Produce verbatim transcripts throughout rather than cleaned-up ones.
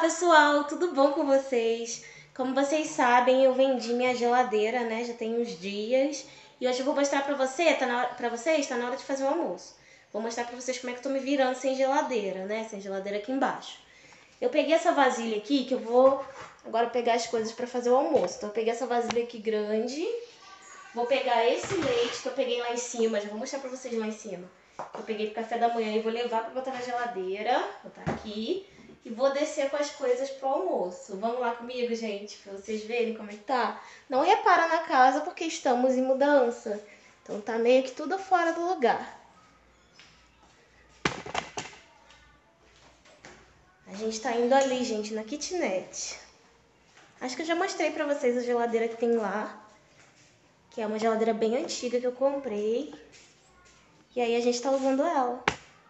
pessoal, tudo bom com vocês? Como vocês sabem, eu vendi minha geladeira, né? Já tem uns dias. E hoje eu vou mostrar pra você, tá na hora, pra vocês, tá na hora de fazer o almoço. Vou mostrar pra vocês como é que eu tô me virando sem geladeira, né? Sem geladeira aqui embaixo. Eu peguei essa vasilha aqui, que eu vou agora pegar as coisas pra fazer o almoço. Então eu peguei essa vasilha aqui grande. Vou pegar esse leite que eu peguei lá em cima, já vou mostrar pra vocês lá em cima. Eu peguei pro café da manhã e vou levar pra botar na geladeira, botar aqui. E vou descer com as coisas pro almoço. Vamos lá comigo, gente, pra vocês verem como é que tá. Não repara na casa porque estamos em mudança. Então tá meio que tudo fora do lugar. A gente tá indo ali, gente, na kitnet. Acho que eu já mostrei pra vocês a geladeira que tem lá. Que é uma geladeira bem antiga que eu comprei. E aí a gente tá usando ela.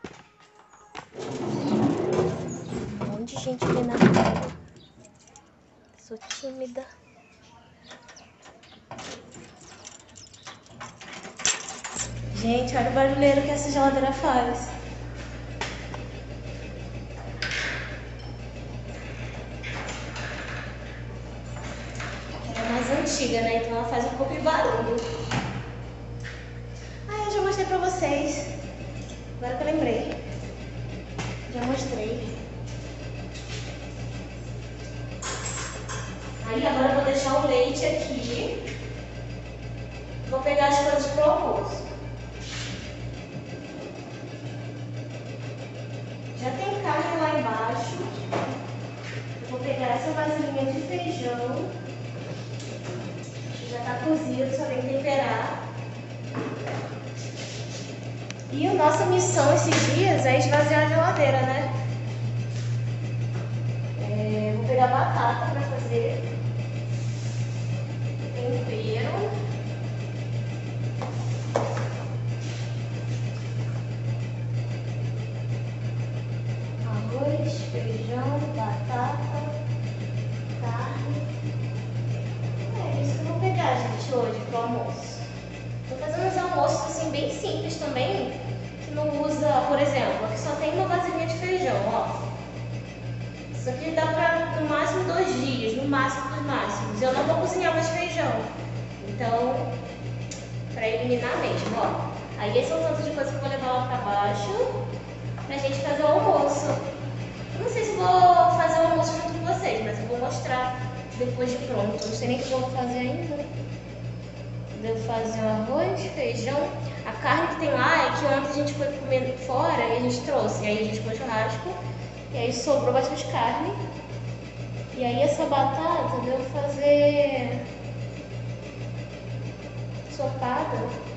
Um monte de gente ali na rua. Sou tímida. Gente, olha o barulheiro que essa geladeira faz. Ela é mais antiga, né? Então ela faz um pouco de barulho. Ah, eu já mostrei pra vocês. Agora que eu lembrei. Já mostrei. Aí agora eu vou deixar o leite aqui. Vou pegar as coisas pro almoço. Já tem carne lá embaixo. Eu vou pegar essa vasilhinha de feijão. Que já tá cozido, só tem que temperar. E a nossa missão esses dias é esvaziar a geladeira, né? É, vou pegar batata pra fazer tempero. Arroz, feijão, batata, carne. É isso que eu vou pegar, gente, hoje pro almoço. Tô fazendo uns almoços assim bem simples também, que não usa, por exemplo, aqui só tem uma vasilhinha de feijão, ó. Isso aqui dá pra no máximo dois dias, no máximo dos máximos. Eu não vou cozinhar mais feijão, então, pra eliminar mesmo, ó. Aí esse é o tanto de coisa que eu vou levar lá pra baixo, pra gente fazer o almoço. Eu não sei se vou fazer o almoço junto com vocês, mas eu vou mostrar depois de pronto. Não sei nem o que eu vou fazer ainda. Devo fazer o arroz, feijão. A carne que tem lá é que ontem a gente foi comer fora e a gente trouxe. E aí a gente foi churrasco. E aí sobrou bastante carne. E aí essa batata eu devo fazer sopada.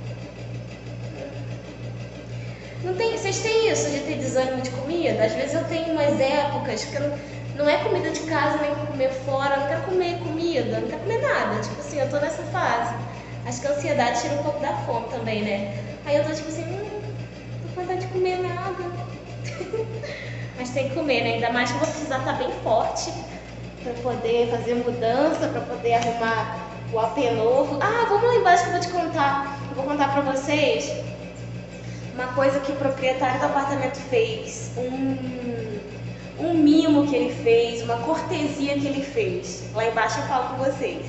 Não tem, vocês têm isso de ter desânimo de comida? Às vezes eu tenho umas épocas que eu não, não é comida de casa nem comer fora, eu não quero comer comida, não quero comer nada. Tipo assim, eu tô nessa fase. Acho que a ansiedade tira um pouco da fome também, né? Aí eu tô tipo assim, hum, não tô com vontade de comer nada. Mas tem que comer, né? Ainda mais que eu vou precisar estar bem forte pra poder fazer mudança, pra poder arrumar o A P novo. Ah, vamos lá embaixo que eu vou te contar. Eu vou contar pra vocês uma coisa que o proprietário do apartamento fez. Um, um mimo que ele fez, uma cortesia que ele fez. Lá embaixo eu falo com vocês.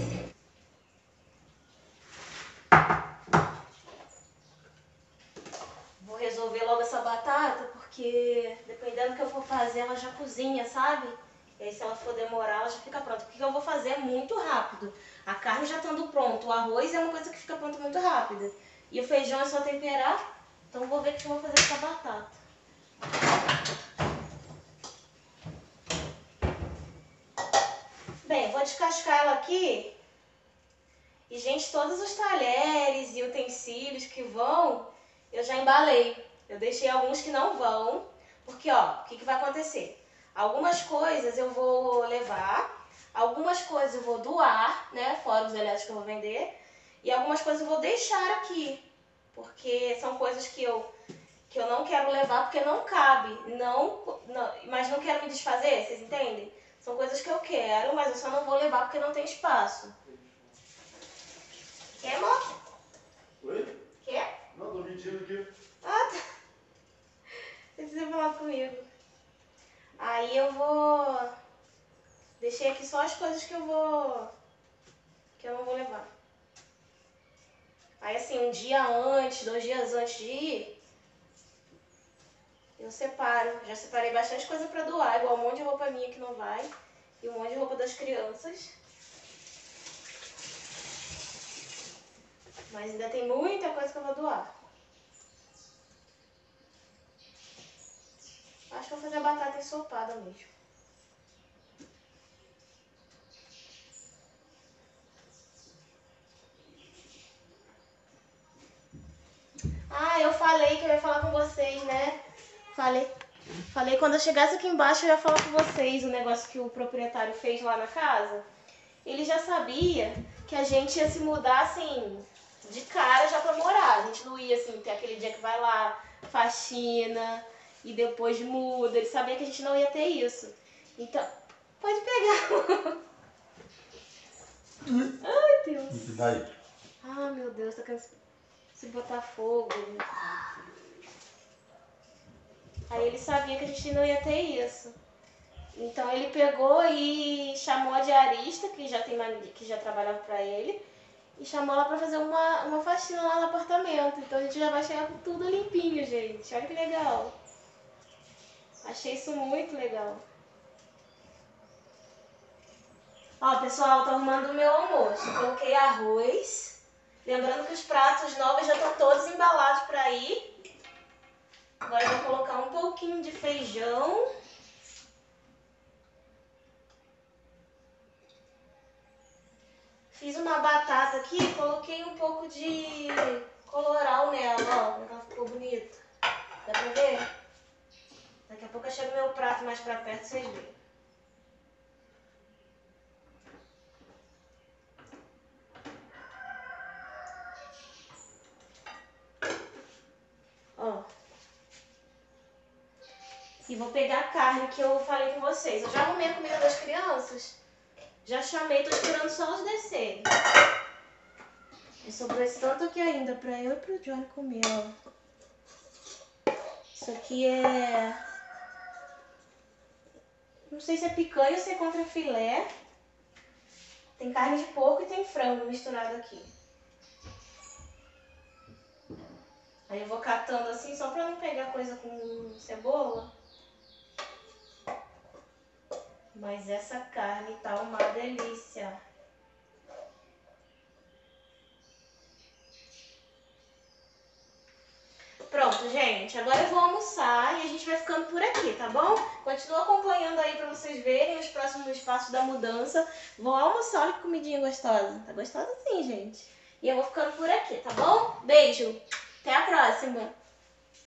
Vou resolver logo essa batata, porque dependendo do que eu for fazer, ela já cozinha, sabe? E aí se ela for demorar, ela já fica pronta. O que eu vou fazer é muito rápido. A carne já estando pronta, o arroz é uma coisa que fica pronta muito rápida. E o feijão é só temperar. Então vou ver o que eu vou fazer com essa batata. Bem, vou descascar ela aqui. E, gente, todos os talheres e utensílios que vão, eu já embalei. Eu deixei alguns que não vão, porque, ó, o que, que vai acontecer? Algumas coisas eu vou levar, algumas coisas eu vou doar, né, fora os elétricos que eu vou vender, e algumas coisas eu vou deixar aqui, porque são coisas que eu, que eu não quero levar porque não cabe, não, não, mas não quero me desfazer, vocês entendem? São coisas que eu quero, mas eu só não vou levar porque não tem espaço. Quer, amor? Oi? Quer? Não, tô mentindo aqui. Ah, tá. Precisa falar comigo. Aí eu vou Deixei aqui só as coisas que eu vou... que eu não vou levar. Aí assim, um dia antes, dois dias antes de ir, eu separo. Já separei bastante coisa pra doar, igual um monte de roupa minha que não vai. E um monte de roupa das crianças. Mas ainda tem muita coisa que eu vou doar. Acho que vou fazer a batata ensopada mesmo. Ah, eu falei que eu ia falar com vocês, né? Falei, falei quando eu chegasse aqui embaixo eu ia falar com vocês o negócio que o proprietário fez lá na casa. Ele já sabia que a gente ia se mudar, assim, de cara já pra morar. A gente não ia, assim, ter aquele dia que vai lá, faxina e depois muda. Ele sabia que a gente não ia ter isso. Então, pode pegar. Ai, Deus. Vai. Ah, meu Deus, tá querendo se botar fogo. Aí ele sabia que a gente não ia ter isso. Então ele pegou e chamou a diarista, que já, tem, que já trabalhava pra ele, e chamou ela pra fazer uma, uma faxina lá no apartamento. Então a gente já vai chegar com tudo limpinho, gente. Olha que legal. Achei isso muito legal. Ó, pessoal, tô arrumando o meu almoço. Coloquei arroz. Lembrando que os pratos novos já estão todos embalados pra ir. Agora eu vou colocar um pouquinho de feijão. Fiz uma batata aqui, coloquei um pouco de coloral nela, ó, como ela ficou bonita. Dá pra ver? Daqui a pouco eu chego meu prato mais pra perto, vocês veem. Ó. E vou pegar a carne que eu falei com vocês. Eu já arrumei a comida das crianças. Já chamei, tô esperando só elas descerem. E sobrou esse tanto aqui ainda pra eu e pro Johnny comer, ó. Isso aqui é... não sei se é picanha ou se é contra filé. Tem carne de porco e tem frango misturado aqui. Aí eu vou catando assim só pra não pegar coisa com cebola. Mas essa carne tá uma delícia. Pronto, gente. Agora eu vou almoçar e a gente vai ficando por aqui, tá bom? Continua acompanhando aí pra vocês verem os próximos passos da mudança. Vou almoçar, olha que comidinha gostosa. Tá gostosa sim, gente. E eu vou ficando por aqui, tá bom? Beijo. Até a próxima.